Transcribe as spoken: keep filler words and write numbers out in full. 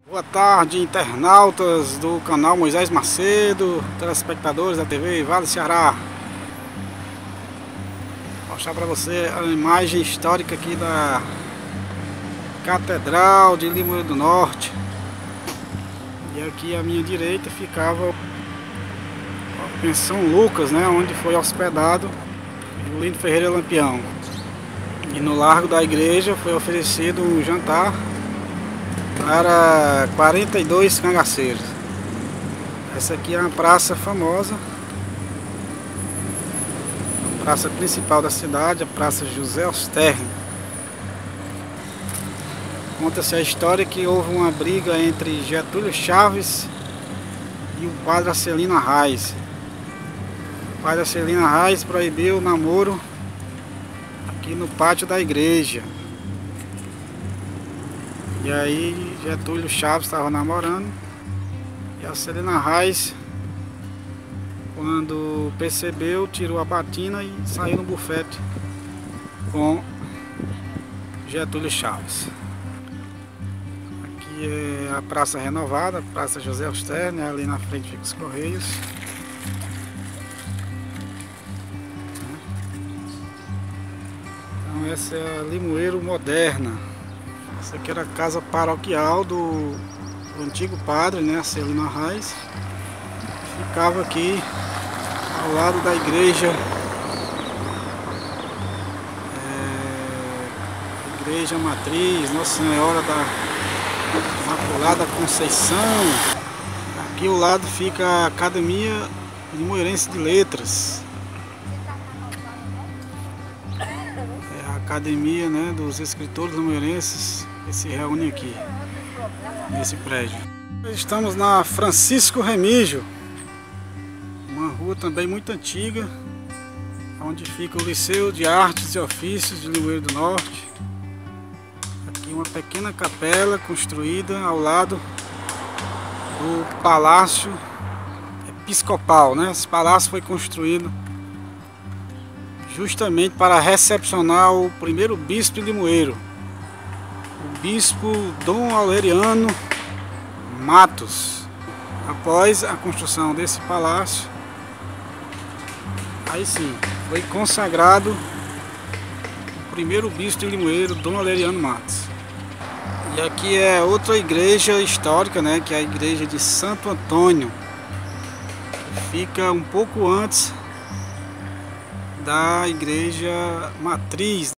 Boa tarde, internautas do canal Moisés Macedo, telespectadores da T V Vale Ceará. Vou mostrar para você a imagem histórica aqui da Catedral de Limoeiro do Norte. E aqui à minha direita ficava a Pensão Lucas, né, onde foi hospedado o Lindo Ferreira Lampião. E no largo da igreja foi oferecido um jantar para quarenta e dois cangaceiros. Essa aqui é uma praça famosa, a praça principal da cidade, a Praça José Osterne. Conta-se a história que houve uma briga entre Getúlio Chaves e o padre Acelino Arraes. O padre Acelino Arraes proibiu o namoro aqui no pátio da igreja. E aí Getúlio Chaves estava namorando e a Acelino Arraes, quando percebeu, tirou a batina e saiu no bufete com Getúlio Chaves. Aqui é a Praça Renovada, Praça José Osterne, ali na frente fica os Correios. Então essa é a Limoeiro moderna. Essa aqui era a casa paroquial do, do antigo padre, né, Acelino Arraes. Ficava aqui ao lado da igreja, é, igreja matriz, Nossa Senhora da Imaculada Conceição. Aqui ao lado fica a Academia Limoeirense de Letras. É a academia, né, dos escritores limoeirenses que se reúne aqui nesse prédio. Estamos na Francisco Remígio, uma rua também muito antiga, onde fica o Liceu de Artes e Ofícios de Limoeiro do Norte. Aqui uma pequena capela construída ao lado do Palácio Episcopal, né? Esse palácio foi construído justamente para recepcionar o primeiro bispo de Limoeiro, o bispo Dom Aureliano Matos. Após a construção desse palácio, aí sim, foi consagrado o primeiro bispo de Limoeiro, Dom Aureliano Matos. E aqui é outra igreja histórica, né, que é a igreja de Santo Antônio, que fica um pouco antes da igreja matriz.